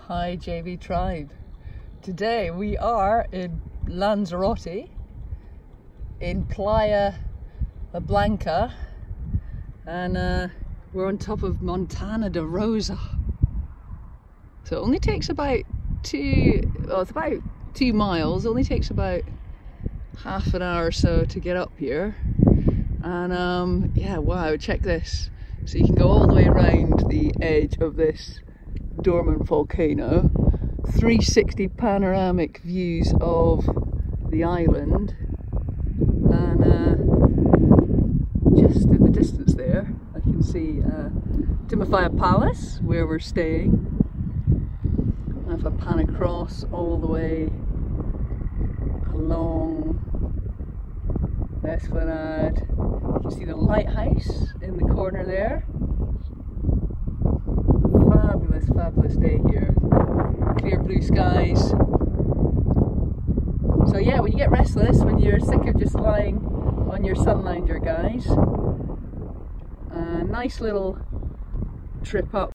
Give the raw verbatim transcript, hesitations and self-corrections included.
Hi J V Tribe. Today we are in Lanzarote, in Playa Blanca, and uh, we're on top of Montaña de Roja. So it only takes about two, well it's about two miles, it only takes about half an hour or so to get up here. And um, yeah, wow, check this. So you can go all the way around the edge of this dormant volcano, three sixty panoramic views of the island, and uh, just in the distance there I can see uh, Timanfaya Palace where we're staying. And if I pan across all the way along the esplanade, you can see the lighthouse in the corner there. Fabulous, fabulous day here. Clear blue skies. So yeah, when you get restless, when you're sick of just lying on your sun lounger, guys, a nice little trip up